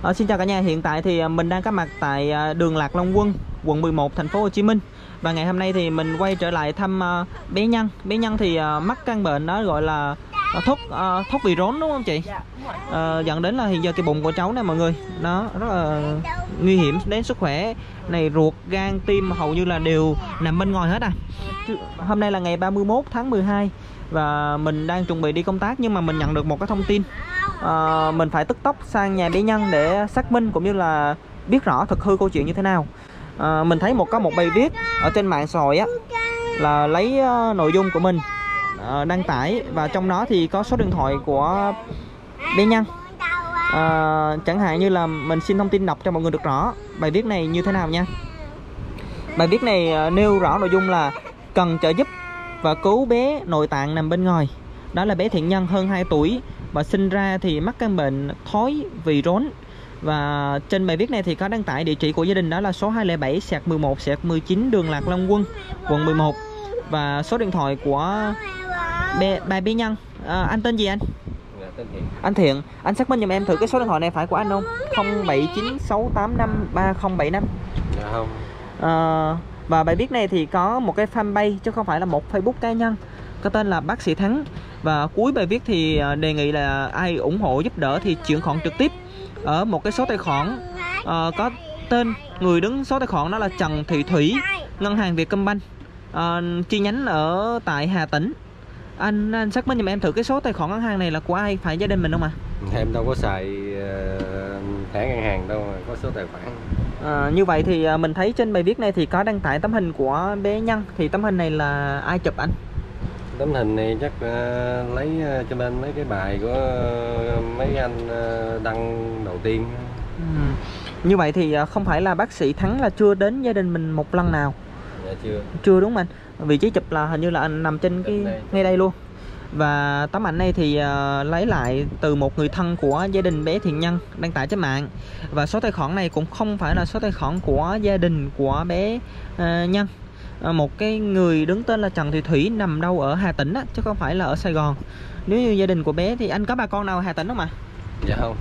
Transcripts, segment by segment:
Xin chào cả nhà, hiện tại thì mình đang có mặt tại đường Lạc Long Quân, quận 11, thành phố Hồ Chí Minh. Và ngày hôm nay thì mình quay trở lại thăm bé Nhân. Bé Nhân thì mắc căn bệnh đó gọi là thốc vị rốn, đúng không chị? Dẫn đến là hiện giờ cái bụng của cháu này mọi người, nó rất là nguy hiểm đến sức khỏe. Này ruột, gan, tim hầu như là đều nằm bên ngoài hết. Hôm nay là ngày 31 tháng 12 và mình đang chuẩn bị đi công tác, nhưng mà mình nhận được một cái thông tin mình phải tức tốc sang nhà bé Nhân để xác minh cũng như là biết rõ thực hư câu chuyện như thế nào. Mình thấy có một bài viết ở trên mạng xã hội á, là lấy nội dung của mình đăng tải, và trong đó thì có số điện thoại của bé Nhân. Chẳng hạn như là mình xin thông tin đọc cho mọi người được rõ bài viết này như thế nào nha. Bài viết này nêu rõ nội dung là cần trợ giúp và cứu bé nội tạng nằm bên ngoài. Đó là bé Thiện Nhân hơn 2 tuổi và sinh ra thì mắc căn bệnh thói vị rốn. Và trên bài viết này thì có đăng tải địa chỉ của gia đình, đó là số 207/11/19 đường Lạc Long Quân, quận 11, và số điện thoại của bé Nhân. Anh tên gì anh? Anh Thiện. Anh xác minh giùm em thử cái số điện thoại này phải của anh không? 0796853075. Dạ không. Và bài viết này thì có một cái fanpage chứ không phải là một Facebook cá nhân, có tên là Bác Sĩ Thắng. Và cuối bài viết thì đề nghị là ai ủng hộ giúp đỡ thì chuyển khoản trực tiếp ở một cái số tài khoản có tên người đứng số tài khoản, đó là Trần Thị Thủy, ngân hàng Vietcombank, chi nhánh ở tại Hà Tĩnh. Anh xác minh giùm em thử cái số tài khoản ngân hàng này là của ai, phải gia đình mình không ạ? Em đâu có xài thẻ ngân hàng đâu mà có số tài khoản. Như vậy thì mình thấy trên bài viết này thì có đăng tải tấm hình của bé Nhân. Thì tấm hình này là ai chụp anh? Tấm hình này chắc lấy cho bên mấy cái bài của mấy anh đăng đầu tiên. Như vậy thì không phải là bác sĩ Thắng là chưa đến gia đình mình một lần nào? Dạ chưa. Chưa, đúng anh. Vị trí chụp là hình như là anh nằm trên cái ngay đây luôn. Và tấm ảnh này thì lấy lại từ một người thân của gia đình bé Thiện Nhân đăng tải trên mạng. Và số tài khoản này cũng không phải là số tài khoản của gia đình của bé Nhân. Một cái người đứng tên là Trần Thị Thủy nằm đâu ở Hà Tĩnh á, chứ không phải là ở Sài Gòn. Nếu như gia đình của bé thì anh có bà con nào ở Hà Tĩnh không ạ? Dạ không.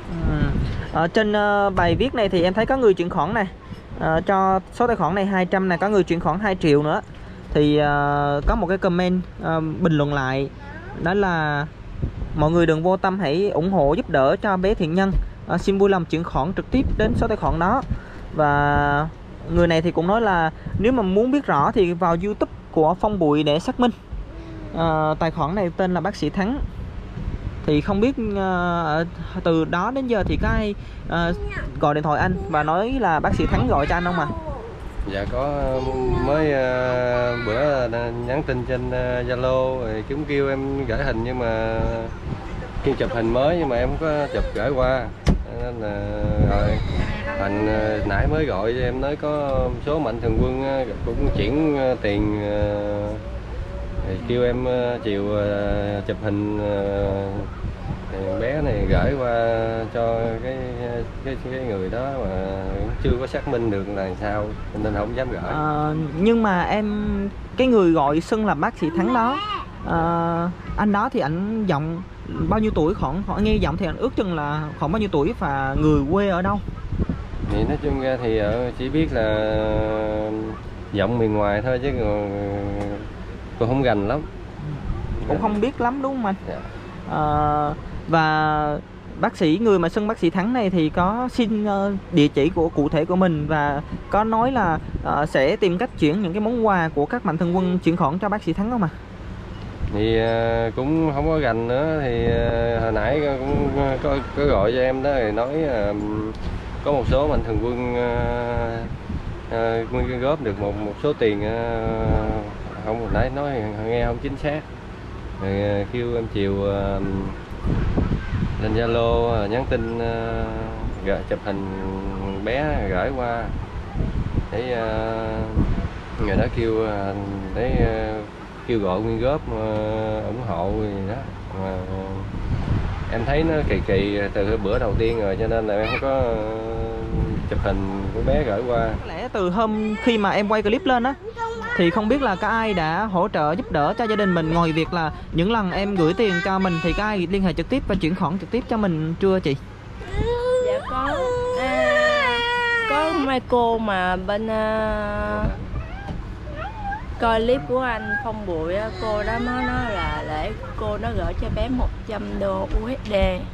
Ở trên bài viết này thì em thấy có người chuyển khoản này, cho số tài khoản này 200 này, có người chuyển khoản 2 triệu nữa. Thì có một cái comment bình luận lại, đó là mọi người đừng vô tâm, hãy ủng hộ giúp đỡ cho bé Thiện Nhân, xin vui lòng chuyển khoản trực tiếp đến số tài khoản đó. Và người này thì cũng nói là nếu mà muốn biết rõ thì vào YouTube của Phong Bụi để xác minh. Tài khoản này tên là Bác Sĩ Thắng. Thì không biết từ đó đến giờ thì có ai gọi điện thoại anh và nói là bác sĩ Thắng gọi cho anh không ạ? Dạ có, mới bữa nhắn tin trên Zalo rồi chúng kêu em gửi hình, nhưng mà khi chụp hình mới nhưng mà em không có chụp gửi qua, nên là rồi anh nãy mới gọi cho em nói có số Mạnh Thường Quân cũng chuyển tiền, thì kêu em chiều chụp hình bé này gửi qua cho cái người đó, mà chưa có xác minh được là sao nên không dám gửi. Nhưng mà cái người gọi xưng là bác sĩ Thắng đó, anh đó thì anh giọng bao nhiêu tuổi, khoảng nghe giọng thì anh ước chừng là khoảng bao nhiêu tuổi và người quê ở đâu? Thì nói chung ra thì chỉ biết là giọng miền ngoài thôi, chứ còn không gành lắm, cũng không biết lắm đúng không anh? Dạ. Và người mà xưng bác sĩ Thắng này thì có xin địa chỉ cụ thể của mình và có nói là sẽ tìm cách chuyển những cái món quà của các Mạnh Thường Quân chuyển khoản cho bác sĩ Thắng không à? Thì cũng không có gành nữa. Thì hồi nãy cũng có gọi cho em đó, thì nói có một số Mạnh Thường Quân quyên góp được một số tiền, không, hồi nãy nói nghe không chính xác. Rồi kêu em chiều lên Zalo nhắn tin chụp hình bé gửi qua để người đó kêu để kêu gọi quyên góp ủng hộ gì đó. Mà em thấy nó kỳ từ bữa đầu tiên rồi, cho nên là em không có chụp hình của bé gửi qua. Có lẽ từ hôm khi mà em quay clip lên á thì không biết là có ai đã hỗ trợ giúp đỡ cho gia đình mình, ngoài việc là những lần em gửi tiền cho mình thì có ai liên hệ trực tiếp và chuyển khoản trực tiếp cho mình chưa chị? Dạ có. mấy cô mà bên coi clip của anh Phong Bụi á, cô đó mới nói là để cô nó gửi cho bé 100 đô USD.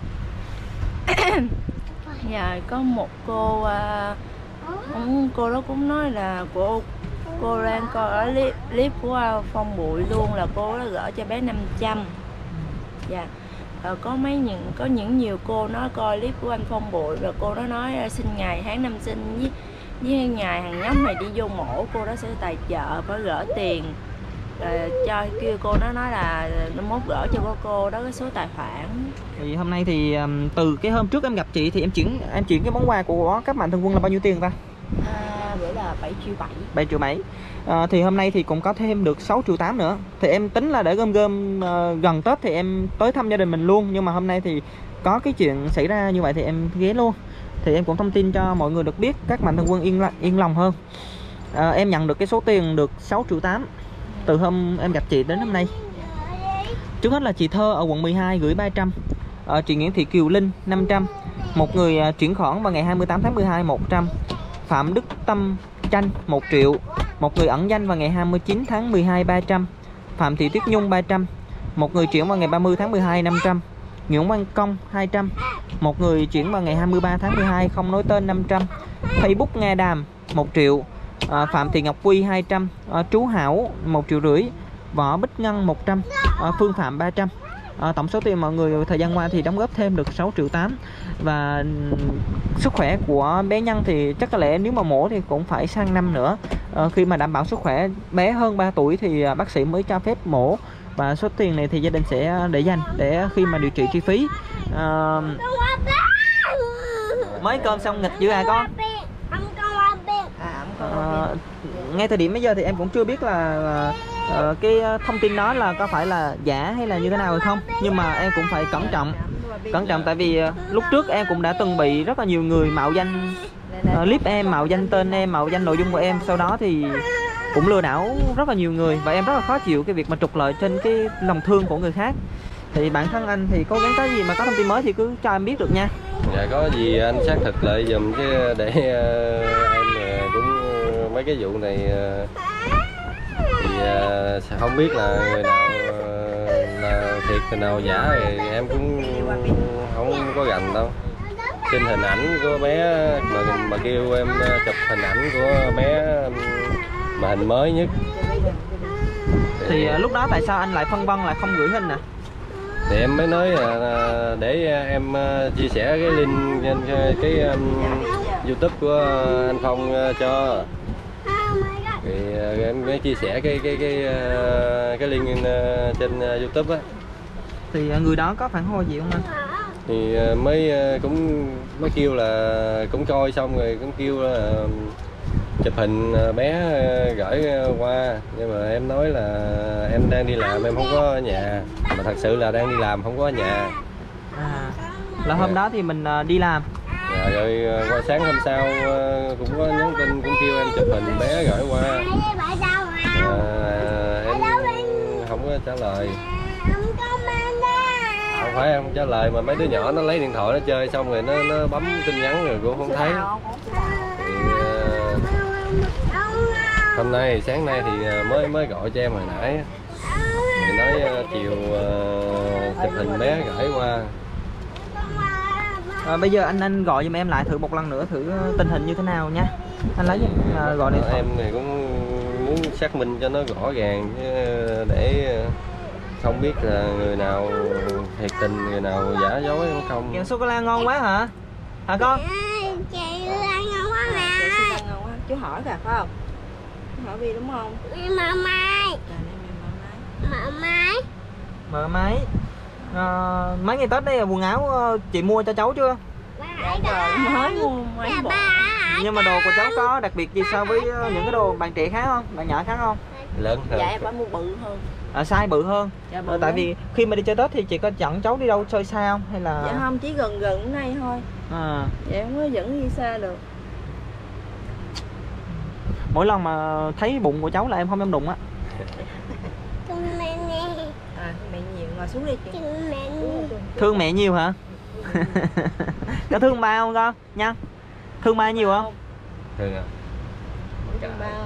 Dạ có một cô cô đó cũng nói là cô đang coi ở clip của Phong Bụi luôn, là cô đó gửi cho bé 500. Dạ. Có những nhiều cô nó coi clip của anh Phong Bụi và cô đó nói sinh ngày tháng năm sinh với ngày hàng nhóm này đi vô mổ, cô đó sẽ tài trợ phải gửi tiền cho kêu cô nó nói là nó mốt gửi cho cô đó cái số tài khoản. Thì hôm nay thì từ cái hôm trước em gặp chị thì em chuyển cái món quà của các mạnh thường quân là bao nhiêu tiền ta? Bữa là 7,7 triệu. 7,7 triệu. Thì hôm nay thì cũng có thêm được 6,8 triệu nữa. Thì em tính là để gom gần Tết thì em tới thăm gia đình mình luôn. Nhưng mà hôm nay thì có cái chuyện xảy ra như vậy thì em ghé luôn. Thì em cũng thông tin cho mọi người được biết, các mạnh thường quân yên lòng hơn. Em nhận được cái số tiền được 6,8 triệu từ hôm em gặp chị đến hôm nay. Trước hết là chị Thơ ở quận 12 gửi 300, chị Nguyễn Thị Kiều Linh 500, một người chuyển khoản vào ngày 28 tháng 12 100, Phạm Đức Tâm Chanh 1 triệu, một người ẩn danh vào ngày 29 tháng 12 300, Phạm Thị Tuyết Nhung 300, một người chuyển vào ngày 30 tháng 12 500, Nguyễn Văn Công 200, một người chuyển vào ngày 23 tháng 12 không nói tên 500, Facebook Nga Đàm 1 triệu, Phạm Thị Ngọc Quy 200, Trú Hảo 1,5 triệu, Võ Bích Ngân 100, Phương Phạm 300. Tổng số tiền mọi người thời gian qua thì đóng góp thêm được 6,8 triệu. Và sức khỏe của bé Nhân thì chắc có lẽ nếu mà mổ thì cũng phải sang năm nữa. Khi mà đảm bảo sức khỏe bé hơn 3 tuổi thì bác sĩ mới cho phép mổ. Và số tiền này thì gia đình sẽ để dành để khi mà điều trị chi phí. Mới cơm xong nghịch chưa hả con? Ngay thời điểm bây giờ thì em cũng chưa biết là cái thông tin đó là có phải là giả hay là như thế nào hay không, nhưng mà em cũng phải cẩn trọng tại vì lúc trước em cũng đã từng bị rất là nhiều người mạo danh clip em, mạo danh tên em, mạo danh nội dung của em, sau đó thì cũng lừa đảo rất là nhiều người và em rất là khó chịu cái việc mà trục lợi trên cái lòng thương của người khác. Thì bản thân anh thì cố gắng, có gì mà có thông tin mới thì cứ cho em biết được nha. Dạ có gì anh xác thực lại dùm chứ để em cũng mấy cái vụ này thì không biết là người nào là thiệt, người nào giả thì em cũng không có rành đâu. Xin hình ảnh của bé mà kêu em chụp hình ảnh của bé mà hình mới nhất. Thì lúc đó tại sao anh lại phân vân lại không gửi hình nè? Thì em mới nói là để em chia sẻ cái link trên cái YouTube của anh Phong cho. Thì em mới chia sẻ cái link trên YouTube á. Thì người đó có phản hồi gì không anh? Thì mới kêu là cũng coi xong rồi cũng kêu là chụp hình bé gửi qua, nhưng mà em nói là em đang đi làm, em không có ở nhà, mà thật sự là đang đi làm không có ở nhà. Là hôm đó thì mình đi làm. Dạ, rồi qua sáng hôm sau cũng có nhắn tin cũng kêu em chụp hình bé gửi qua. Em không có trả lời. Không phải em không trả lời mà mấy đứa nhỏ nó lấy điện thoại nó chơi xong rồi nó bấm tin nhắn rồi cũng không thấy. Thì, hôm nay sáng nay thì mới gọi cho em hồi nãy thì nói chiều chụp hình bé gửi qua. Bây giờ anh gọi giùm em lại thử một lần nữa thử tình hình như thế nào nha. Anh lấy gọi điện thoại. Em thì cũng muốn xác minh cho nó rõ ràng chứ để không biết là người nào thiệt tình, người nào giả dối không. Kẹo sô cô la ngon quá hả? Hả con? Chị ăn ngon quá mà. Chị ngon quá. Chú hỏi kìa phải không? Chú hỏi Vi đúng không? Mợ Mai. Mợ Mai. Mợ Mai. Mấy ngày Tết đây là quần áo chị mua cho cháu chưa? Mới mua mấy bộ. Nhưng mà đồ của cháu có đặc biệt gì so với những cái đồ bạn trẻ khác không? Bạn nhỏ khác không? Lớn hơn. Dạ em phải mua bự hơn. Size bự hơn. Dạ, bự tại vì khi mà đi chơi Tết thì chị có dẫn cháu đi đâu chơi xa không hay là? Dạ không, chỉ gần đây thôi. Dạ em không có dẫn đi xa được. Mỗi lần mà thấy bụng của cháu là em không dám đụng á. Mẹ nhiều, ngồi xuống đi chị. Thương mẹ nhiều hả? Có thương ba không con? Nha. Thương ba nhiều không? Thường à? bao.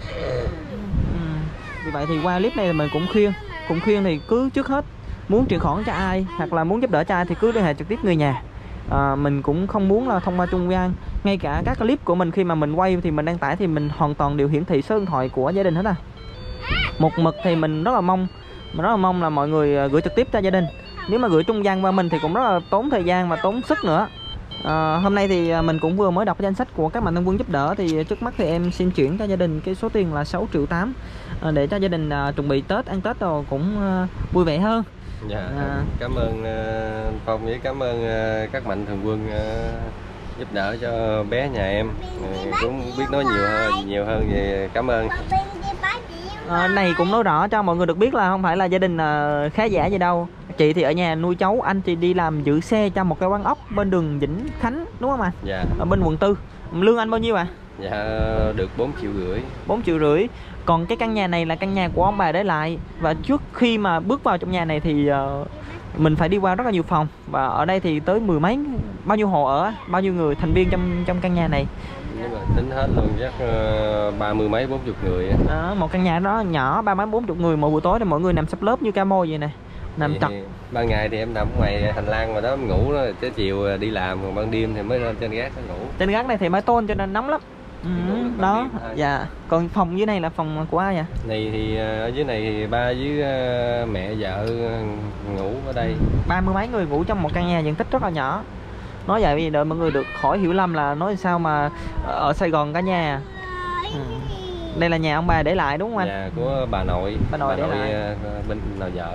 Vì vậy thì qua clip này mình cũng khuyên thì cứ trước hết muốn chuyển khoản cho ai hoặc là muốn giúp đỡ cho ai thì cứ liên hệ trực tiếp người nhà. Mình cũng không muốn là thông qua trung gian. Ngay cả các clip của mình khi mà mình quay thì mình đăng tải thì mình hoàn toàn đều hiển thị số điện thoại của gia đình hết à. Một mực thì mình rất là mong là mọi người gửi trực tiếp cho gia đình. Nếu mà gửi trung gian qua mình thì cũng rất là tốn thời gian và tốn sức nữa. Hôm nay thì mình cũng vừa mới đọc danh sách của các mạnh thường quân giúp đỡ, thì trước mắt thì em xin chuyển cho gia đình cái số tiền là 6,8 triệu để cho gia đình chuẩn bị Tết, ăn Tết rồi cũng vui vẻ hơn. Dạ, cảm ơn Phong với cảm ơn các mạnh thường quân giúp đỡ cho bé nhà em. Cũng biết nói nhiều hơn về cảm ơn. Này cũng nói rõ cho mọi người được biết là không phải là gia đình khá giả gì đâu. Chị thì ở nhà nuôi cháu, anh thì đi làm giữ xe cho một cái quán ốc bên đường Vĩnh Khánh, đúng không anh? Dạ. Ở bên quận 4. Lương anh bao nhiêu ạ? Dạ, được 4,5 triệu. 4,5 triệu. Còn cái căn nhà này là căn nhà của ông bà để lại. Và trước khi mà bước vào trong nhà này thì mình phải đi qua rất là nhiều phòng. Và ở đây thì tới mười mấy, bao nhiêu hộ ở, bao nhiêu người thành viên trong căn nhà này? Nếu mà tính hết luôn chắc 30 mấy 40 người. Một căn nhà đó nhỏ 30 mấy 40 người, mỗi buổi tối thì mọi người nằm sắp lớp như camo vậy nè, nằm chặt. Ban ngày thì em nằm ngoài hành lang mà đó em ngủ đó, tới chiều đi làm, còn ban đêm thì mới lên trên gác ngủ. Trên gác này thì mái tôn cho nên nóng lắm. Đó. Dạ. Còn phòng dưới này là phòng của ai vậy? Này thì ở dưới này thì ba với mẹ vợ ngủ ở đây. 30 mấy người ngủ trong một căn nhà diện tích rất là nhỏ. Nói vậy vì đợi mọi người được khỏi hiểu lầm là nói sao mà ở Sài Gòn cả nhà. Đây là nhà ông bà để lại đúng không anh? Nhà của bà nội để lại. Bên nội vợ.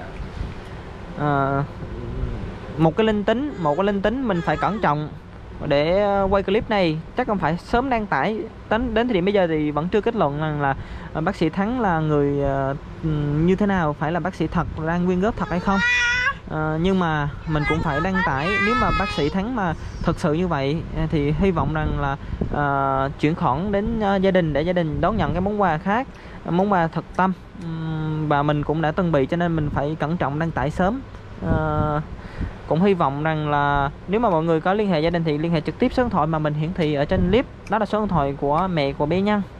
Một cái linh tính mình phải cẩn trọng để quay clip này. Chắc không phải sớm đăng tải. Đến thời điểm bây giờ thì vẫn chưa kết luận rằng là bác sĩ Thắng là người như thế nào, phải là bác sĩ thật, đang quyên góp thật hay không. Nhưng mà mình cũng phải đăng tải. Nếu mà bác sĩ Thắng mà thật sự như vậy thì hy vọng rằng là chuyển khoản đến gia đình để gia đình đón nhận cái món quà khác, món quà thật tâm. Và mình cũng đã từng bị cho nên mình phải cẩn trọng đăng tải sớm. Cũng hy vọng rằng là nếu mà mọi người có liên hệ gia đình thì liên hệ trực tiếp số điện thoại mà mình hiển thị ở trên clip. Đó là số điện thoại của mẹ của bé Nhân.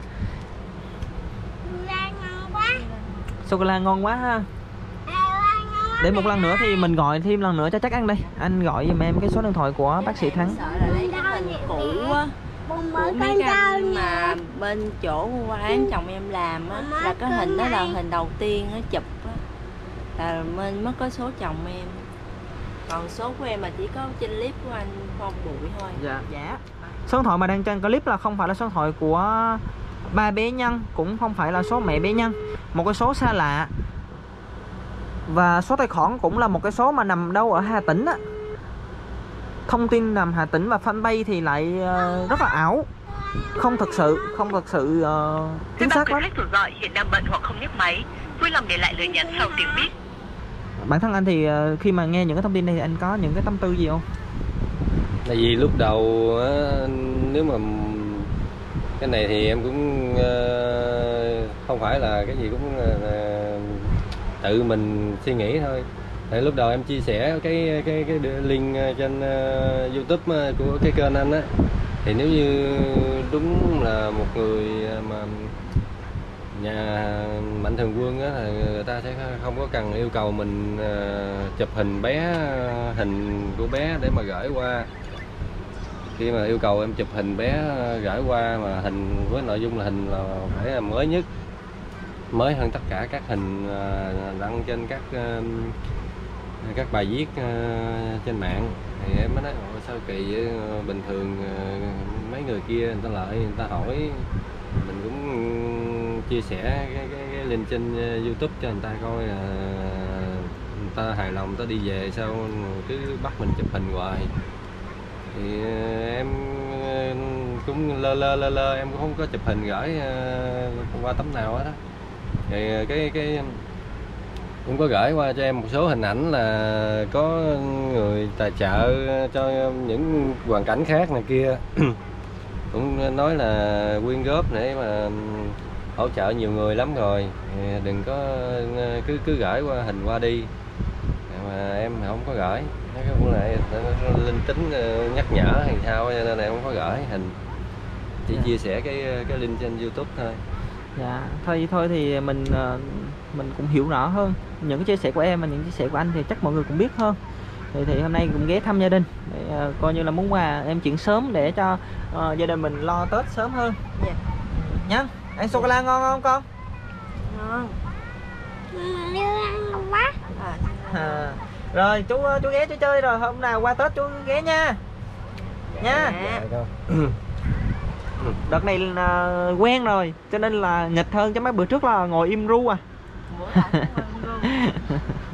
Sô-cô-la ngon quá ha. Để một lần nữa thì mình gọi thêm lần nữa cho chắc ăn đây. Anh gọi giùm em cái số điện thoại của bác sĩ Thắng. Sợ là lấy cái hình cũ á, của mấy căn mà bên chỗ quán chồng em làm á, là cái hình đó là hình đầu tiên nó chụp á, là mình mới có số chồng em. Còn số của em mà chỉ có trên clip của anh Phong Bụi thôi. Dạ. Số điện thoại mà đang trên clip là không phải là số điện thoại của ba bé Nhân, cũng không phải là số mẹ bé Nhân, một cái số xa lạ. Và số tài khoản cũng là một cái số mà nằm đâu ở Hà Tĩnh á. Thông tin nằm Hà Tĩnh và fanpage thì lại rất là ảo, không thật sự chính xác lắm. Khách gọi hiện đang bận hoặc không nhấc máy, vui lòng để lại lời nhắn sau tiếng bíp. Bản thân anh thì khi mà nghe những cái thông tin này thì anh có những cái tâm tư gì không? Tại vì lúc đầu nếu mà cái này thì em cũng không phải là cái gì cũng tự mình suy nghĩ thôi. Tại lúc đầu em chia sẻ cái link trên YouTube của cái kênh anh á, thì nếu như đúng là một người mà nhà mạnh thường quân á thì người ta sẽ không có cần yêu cầu mình chụp hình bé, hình của bé để mà gửi qua. Khi mà yêu cầu em chụp hình bé gửi qua mà hình với nội dung là hình là phải là mới nhất, mới hơn tất cả các hình đăng trên các bài viết trên mạng, thì em mới nói sao kỳ vậy? Bình thường mấy người kia người ta lại người ta hỏi, mình cũng chia sẻ cái link trên YouTube cho người ta coi là người ta hài lòng, người ta đi về sao cứ bắt mình chụp hình hoài. Thì em cũng lơ em cũng không có chụp hình gửi qua tấm nào hết á. Thì cái cũng có gửi qua cho em một số hình ảnh là có người tài trợ cho những hoàn cảnh khác này kia cũng nói là quyên góp để mà hỗ trợ nhiều người lắm rồi, đừng có cứ gửi qua hình qua đi, mà em không có gửi. Nó cũng lại linh tính nhắc nhở hay sao cho nên là em không có gửi hình. chỉ Dạ. chia sẻ cái link trên YouTube thôi. Dạ, thôi thì mình cũng hiểu rõ hơn những cái chia sẻ của em và những chia sẻ của anh thì chắc mọi người cũng biết hơn. Thì hôm nay cũng ghé thăm gia đình để coi như là món quà em chuyển sớm để cho gia đình mình lo Tết sớm hơn. Dạ. Nhá. Ăn sô cô la ngon không con? Ngon. Đưa ăn quá. Rồi chú ghé chú chơi rồi hôm nào qua Tết chú ghé nha. Nha. Dạ. Đâu. Đợt này là quen rồi cho nên là nghịch hơn, chứ mấy bữa trước là ngồi im ru à. Bữa nào cũng ngon luôn.